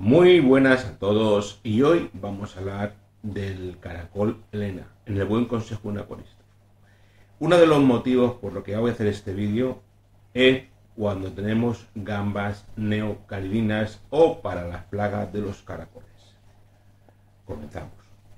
Muy buenas a todos y hoy vamos a hablar del caracol Elena, en el buen consejo de un acuarista. Uno de los motivos por lo que voy a hacer este vídeo es cuando tenemos gambas neocaridinas o para las plagas de los caracoles. Comenzamos.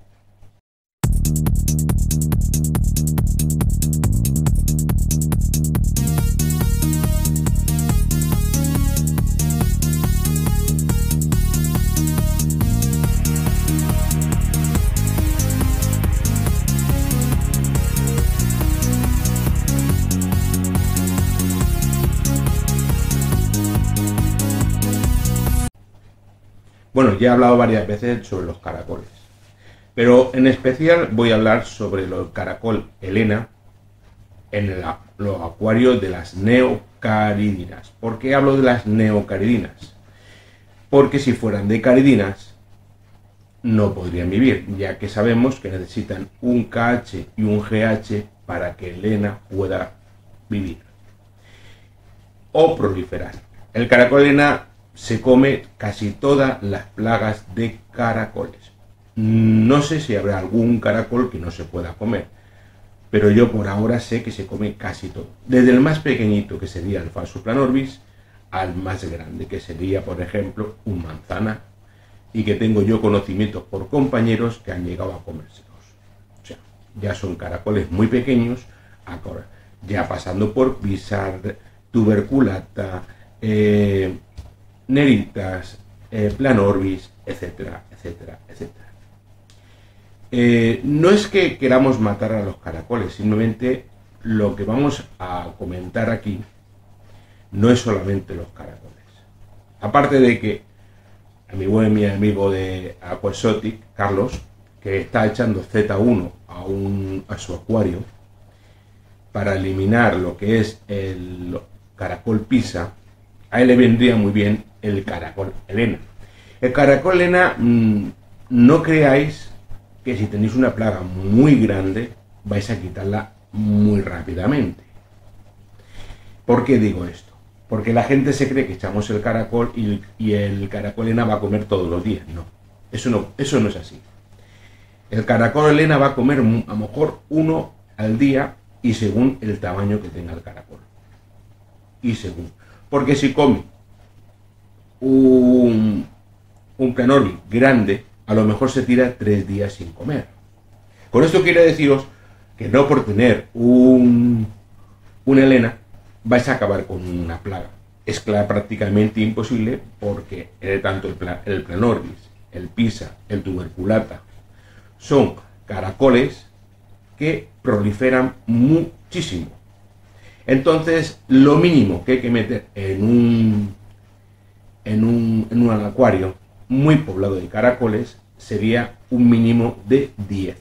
Bueno, ya he hablado varias veces sobre los caracoles, pero en especial voy a hablar sobre el caracol Elena en los acuarios de las neocaridinas. ¿Por qué hablo de las neocaridinas? Porque si fueran de caridinas no podrían vivir, ya que sabemos que necesitan un KH y un GH para que Elena pueda vivir o proliferar. El caracol Elena se come casi todas las plagas de caracoles. No sé si habrá algún caracol que no se pueda comer, pero yo por ahora sé que se come casi todo. Desde el más pequeñito, que sería el falso Planorbis, al más grande, que sería, por ejemplo, un manzana, y que tengo yo conocimientos por compañeros que han llegado a comérselos. O sea, ya son caracoles muy pequeños, ahora, ya pasando por pisar, tuberculata, neritas, Planorbis, etcétera, etcétera, etcétera. No es que queramos matar a los caracoles, simplemente lo que vamos a comentar aquí no es solamente los caracoles. Aparte de que a mi buen amigo de Aquaexotic, Carlos, que está echando Z1 a su acuario para eliminar lo que es el caracol pisa, a él le vendría muy bien el caracol Elena. El caracol Elena, no creáis que si tenéis una plaga muy grande vais a quitarla muy rápidamente. ¿Por qué digo esto? Porque la gente se cree que echamos el caracol y el caracol Elena va a comer todos los días. No, eso no es así. El caracol Elena va a comer a lo mejor uno al día y según el tamaño que tenga el caracol. Porque si come un Planorbis grande, a lo mejor se tira 3 días sin comer. Con esto quiero deciros que no por tener una Elena vais a acabar con una plaga. Es prácticamente imposible porque tanto el Planorbis, el pisa, el tuberculata son caracoles que proliferan muchísimo. Entonces, lo mínimo que hay que meter en un acuario muy poblado de caracoles sería un mínimo de 10.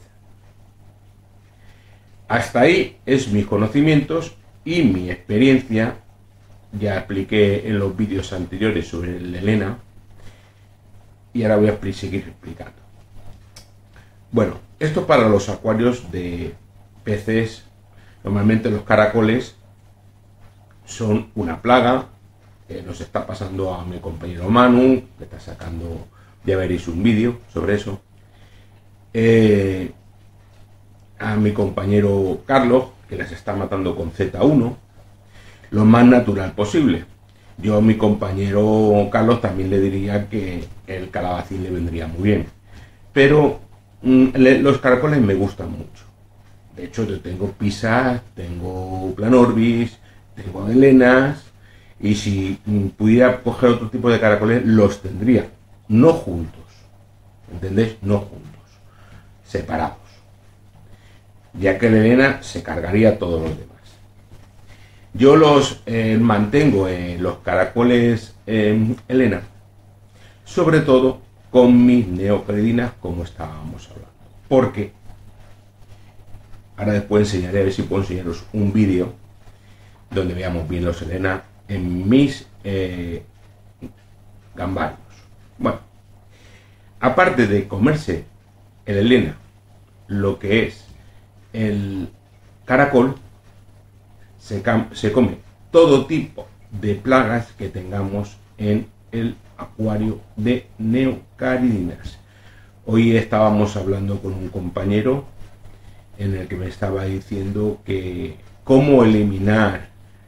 Hasta ahí es mis conocimientos y mi experiencia. Ya expliqué en los vídeos anteriores sobre el Elena y ahora voy a seguir explicando. Bueno, esto para los acuarios de peces. Normalmente los caracoles son una plaga. Nos está pasando a mi compañero Manu, que está sacando, ya veréis un vídeo sobre eso. A mi compañero Carlos, que les está matando con Z1, lo más natural posible. Yo a mi compañero Carlos también le diría que el calabacín le vendría muy bien. Pero los caracoles me gustan mucho. De hecho, yo tengo pisas, tengo Planorbis, tengo Elenas. Y si pudiera coger otro tipo de caracoles, los tendría. No juntos. ¿Entendéis? No juntos. Separados. Ya que la Elena se cargaría todos los demás. Yo los mantengo en los caracoles Elena. Sobre todo con mis neocaridinas, como estábamos hablando. Porque ahora después enseñaré, a ver si puedo enseñaros un vídeo donde veamos bien los Elena en mis gambarios. Bueno, aparte de comerse el Elena, lo que es el caracol, se come todo tipo de plagas que tengamos en el acuario de neocaridinas. Hoy estábamos hablando con un compañero en el que me estaba diciendo que cómo eliminar,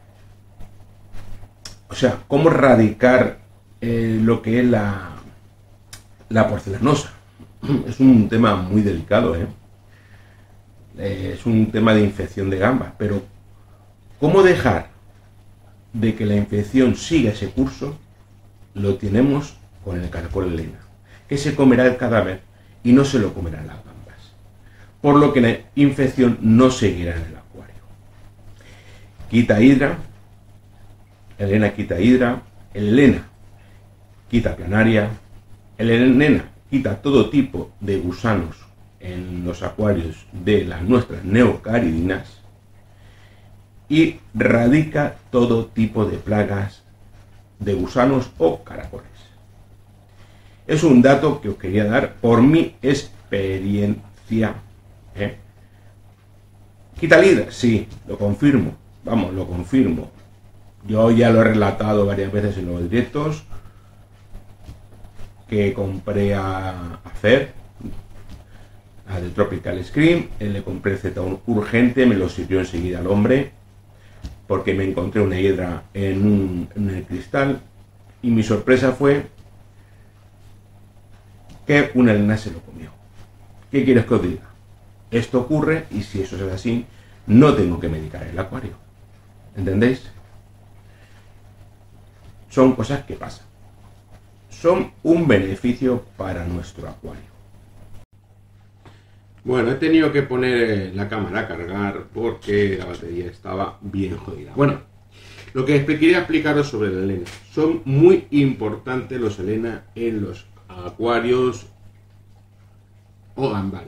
o sea, cómo erradicar lo que es la porcelanosa. Es un tema muy delicado, es un tema de infección de gambas, pero cómo dejar de que la infección siga ese curso, lo tenemos con el caracol Elena, que se comerá el cadáver y no se lo comerán las gambas, por lo que la infección no seguirá en el acuario. Quita hidra, Elena quita hidra, el Elena quita planaria, el Elena quita todo tipo de gusanos en los acuarios de las nuestras neocaridinas y radica todo tipo de plagas de gusanos o caracoles. Es un dato que os quería dar por mi experiencia. ¿Quita el hidra? Sí, lo confirmo. Vamos, lo confirmo. Yo ya lo he relatado varias veces en los directos que compré a Fer, a The Tropical Scream. Le compré el Z1 urgente, me lo sirvió enseguida al hombre, porque me encontré una hidra en el cristal y mi sorpresa fue que una Elena se lo comió. ¿Qué quieres que os diga? Esto ocurre y si eso es así, no tengo que medicar el acuario. ¿Entendéis? Son cosas que pasan. Son un beneficio para nuestro acuario. Bueno, he tenido que poner la cámara a cargar porque la batería estaba bien jodida. Bueno, lo que quería explicaros sobre el Elena. Son muy importantes los Elena en los acuarios o gambarios.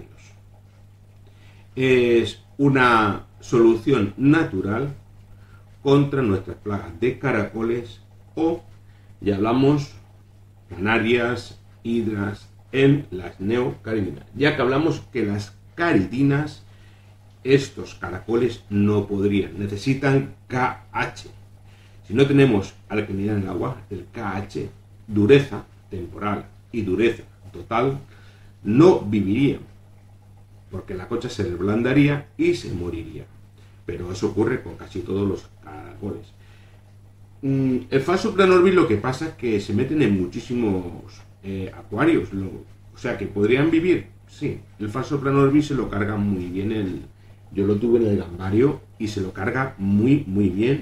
Es una solución natural contra nuestras plagas de caracoles o, ya hablamos, planarias, hidras en las neocaridinas, ya que hablamos que las caridinas, estos caracoles no podrían, necesitan KH. Si no tenemos alcalinidad en el agua, el KH, dureza temporal y dureza total, no vivirían, porque la concha se desblandaría y se moriría. Pero eso ocurre con casi todos los caracoles. El falso Planorbis lo que pasa es que se meten en muchísimos acuarios, o sea que podrían vivir, sí. El falso Planorbis se lo carga muy bien, yo lo tuve en el gambario y se lo carga muy bien.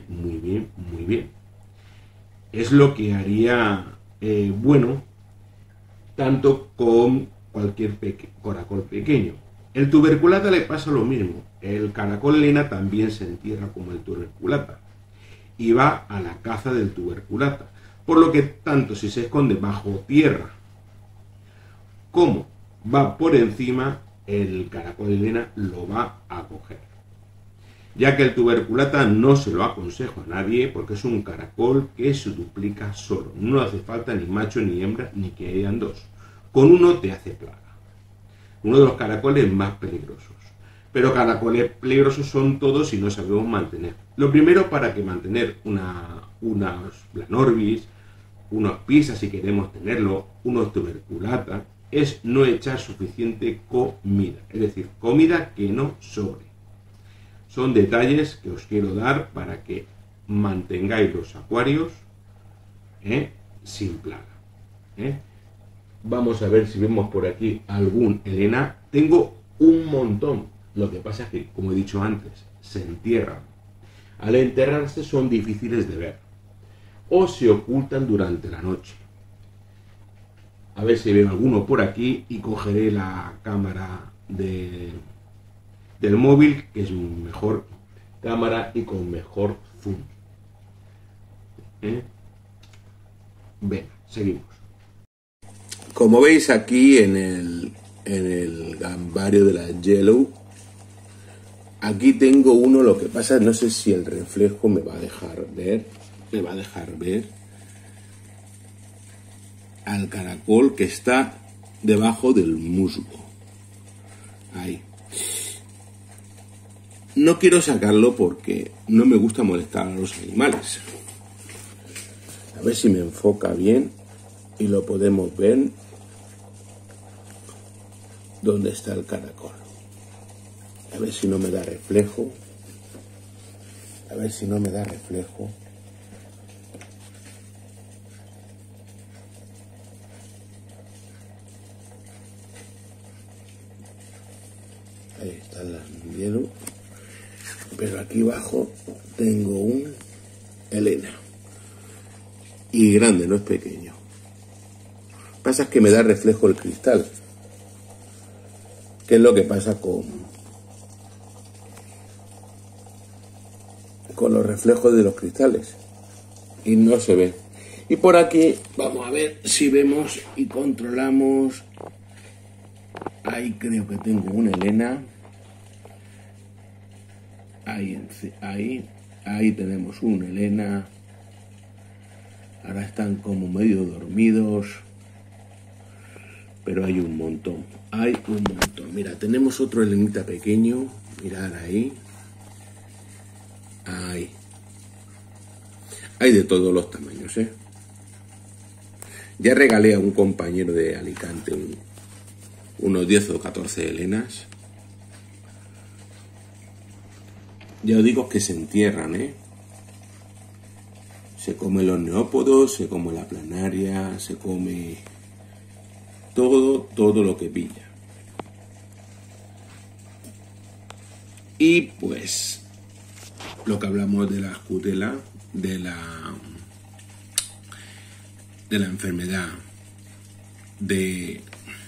Es lo que haría bueno, tanto con cualquier caracol pequeño. El tuberculata le pasa lo mismo, el caracol Elena también se entierra como el tuberculata y va a la caza del tuberculata, por lo que tanto si se esconde bajo tierra como va por encima, el caracol Elena lo va a coger, ya que el tuberculata no se lo aconsejo a nadie porque es un caracol que se duplica solo, no hace falta ni macho ni hembra ni que hayan dos, con uno te hace plaga, uno de los caracoles más peligrosos. Pero caracoles peligrosos son todos si no sabemos mantener. Lo primero, para que mantener unos Planorbis, unos pisas si queremos tenerlo, unos tuberculata, es no echar suficiente comida. Es decir, comida que no sobre. Son detalles que os quiero dar para que mantengáis los acuarios sin plaga. Vamos a ver si vemos por aquí algún Elena. Tengo un montón. Lo que pasa es que, como he dicho antes, se entierran. Al enterrarse son difíciles de ver o se ocultan durante la noche. A ver si veo alguno por aquí y cogeré la cámara del móvil, que es mejor cámara y con mejor zoom. Venga, seguimos. Como veis aquí en el gambario de la Yellow, aquí tengo uno, lo que pasa, no sé si el reflejo me va a dejar ver, al caracol que está debajo del musgo. Ahí. No quiero sacarlo porque no me gusta molestar a los animales. A ver si me enfoca bien. y lo podemos ver donde está el caracol. A ver si no me da reflejo. A ver si no me da reflejo. Ahí está el hielo. Pero aquí abajo tengo un Elena. Y grande, no es pequeño. Pasa es que me da reflejo el cristal. ¿Qué es lo que pasa con los reflejos de los cristales? Y no se ve. Y por aquí vamos a ver si vemos y controlamos. Ahí creo que tengo una Elena. Ahí tenemos una Elena. Ahora están como medio dormidos. Pero hay un montón. Hay un montón. Mira, tenemos otro Elenita pequeño. Mirad ahí. Ahí. Hay de todos los tamaños, ¿eh? Ya regalé a un compañero de Alicante unos 10 o 14 Elenas. Ya os digo que se entierran, ¿eh? Se comen los neópodos, se come la planaria, se come todo lo que pilla. Y pues lo que hablamos de la escutela, de la enfermedad de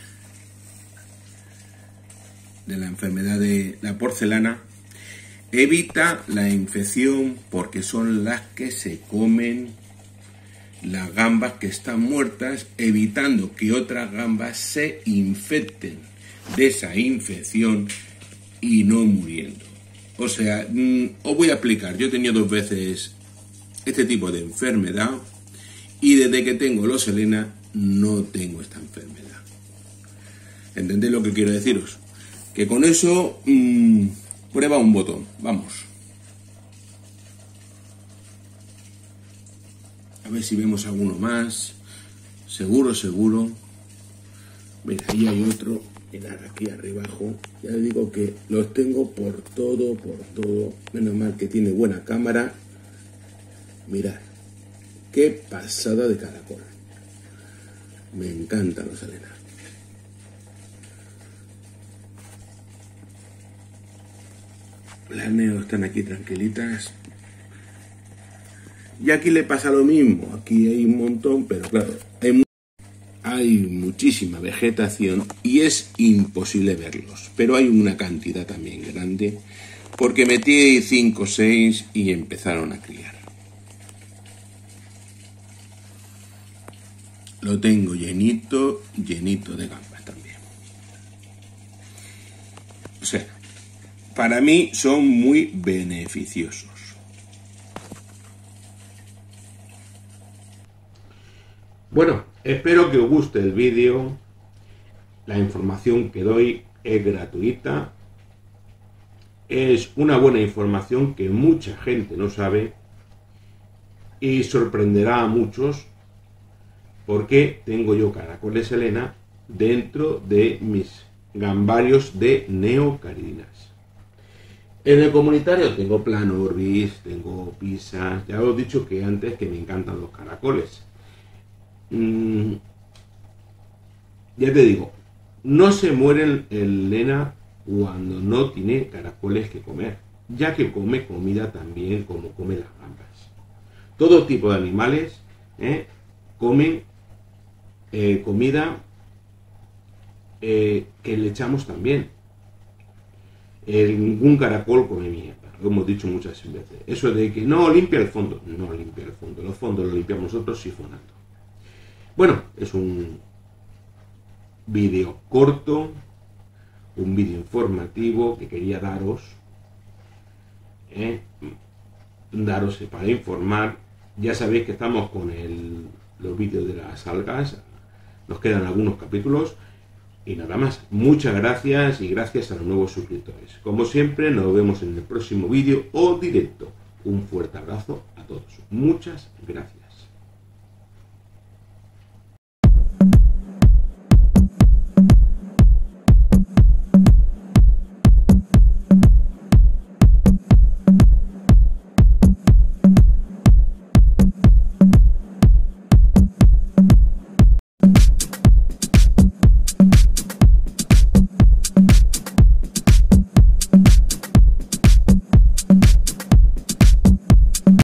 la porcelana, evita la infección porque son las que se comen las gambas que están muertas, evitando que otras gambas se infecten de esa infección y no muriendo. O sea, os voy a explicar, yo he tenido 2 veces este tipo de enfermedad y desde que tengo los Elena no tengo esta enfermedad. ¿Entendéis lo que quiero deciros? Que con eso prueba un botón, vamos. A ver si vemos alguno más. Seguro. Mira, ahí hay otro. Mirad aquí arriba abajo. Ya os digo que los tengo por todo. Menos mal que tiene buena cámara. Mirad. Qué pasada de caracol. Me encantan los Elena. Las neo están aquí tranquilitas. Y aquí le pasa lo mismo. Aquí hay un montón, pero claro, hay muchísima vegetación y es imposible verlos. Pero hay una cantidad también grande, porque metí 5 o 6 y empezaron a criar. Lo tengo llenito de gambas también. O sea, para mí son muy beneficiosos. Bueno, espero que os guste el vídeo. La información que doy es gratuita. Es una buena información que mucha gente no sabe y sorprenderá a muchos porque tengo yo caracoles Elena dentro de mis gambarios de neocaridinas. En el comunitario tengo planorbis, tengo pisas. Ya os he dicho que antes que me encantan los caracoles. Ya te digo, no se muere el Elena cuando no tiene caracoles que comer, ya que come comida también como come las gambas. Todo tipo de animales comen comida que le echamos también. Ningún caracol come mierda, lo hemos dicho muchas veces. Eso de que no limpia el fondo, no limpia el fondo, los fondos los limpiamos nosotros sifonando. Bueno, es un vídeo corto, un vídeo informativo que quería daros para informar. Ya sabéis que estamos con los vídeos de las algas, nos quedan algunos capítulos y nada más. Muchas gracias y gracias a los nuevos suscriptores. Como siempre, nos vemos en el próximo vídeo o directo. Un fuerte abrazo a todos. Muchas gracias.